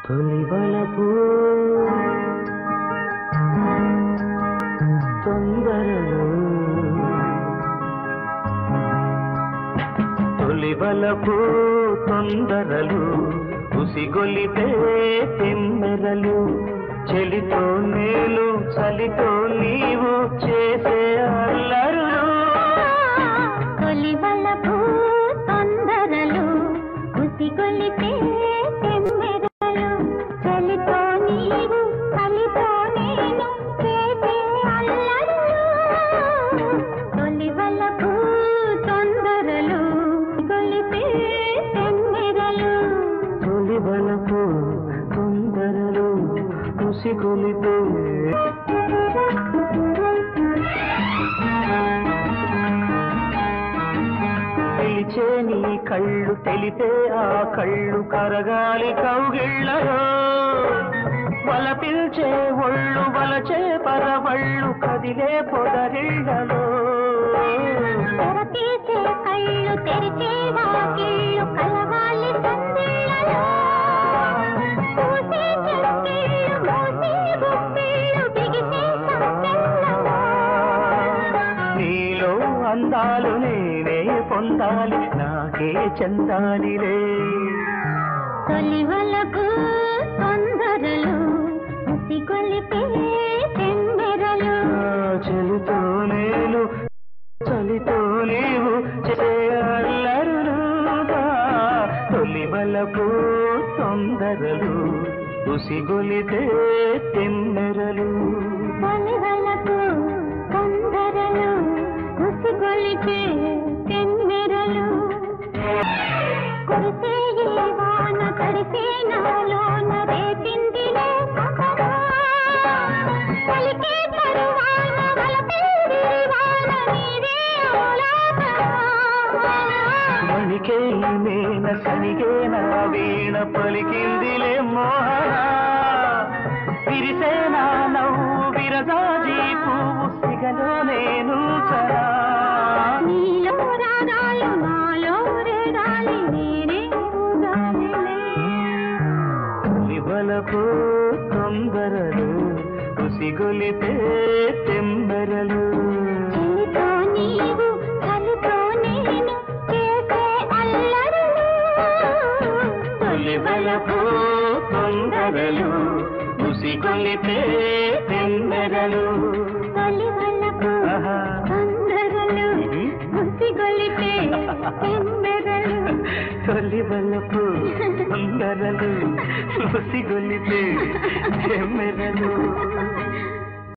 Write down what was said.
తొలి వలపు తొందరలు తొలి వలపు తొందరలు ఉసిగొలిపే తెమ్మెరలు చెలితో నేను చలితో నీవు చేసే అల్లరులు తొలి వలపు తొందరలు ఉసిగొలిపే తెమ్మెరలు చెలితో నీవు చలితో నేను చేసే అల్లరులు తొలి వలపు తొందరలు ఉసిగొలిపే తెమ్మెరలు తొలి వలపు తొందరలు ఉసిగొలిపే పిలిచే నీ కళ్ళు తెలితే ఆ కళ్ళు కరగాలి కౌగిళ్ళలో వల పిల్చే ఒళ్ళు వలచే పరవళ్ళు కదిలే పొదరిళ్ళలో తెరతీసే కళ్ళు తెరిచే వాకిళ్ళు కలవాలి సందిళ్ళలో పూసే చెక్కిళ్ళు మూసే గుప్పిళ్ళు బిగిసే సంకెళ్ళలో నీలో అందాలు నేనే పొందాలి నాకే చెందాలిలే తొలి వలపు తొందరలు ఉసిగొలిపే తెమ్మెరలు చెలితో నేను చలితో నీవు చేసే అల్లరులుగా తొలి వలపు తొందరలు ఉసిగొలిపే తెమ్మెరలు తొలి వలపు తొందరలు ఉసిగొలిపే తెమ్మెరలు కురిసే ఈ వాన తడిసే నాలోన రేపిందిలే సహనా పలికే తరువాన వలపే విరివాన నీదే ఆలాపన మణికే మేన సనిగే నా వీణ పలికిందిలే మోహన విరిసే నా నవ్వు విరజాజీ పువ్వు సిగలో నేను చరా నీలో రాగాలు నాలో రేగాలి నేనే ఊగాలిలే తొలి వలపు తొందరలు ఉసిగొలిపే తెమ్మెరలు చెలితో నీవు చలితో నేను చేసే అల్లరులు తొలి వలపు తొందరలు ఉసిగొలిపే తెమ్మెరలు తొలి వలపు ఆహా. తొందరలు ఉసిగొలిపే తెమ్మెరలు తొలి వలపు తొందరలు ఉసిగొలిపే తెమ్మెరలు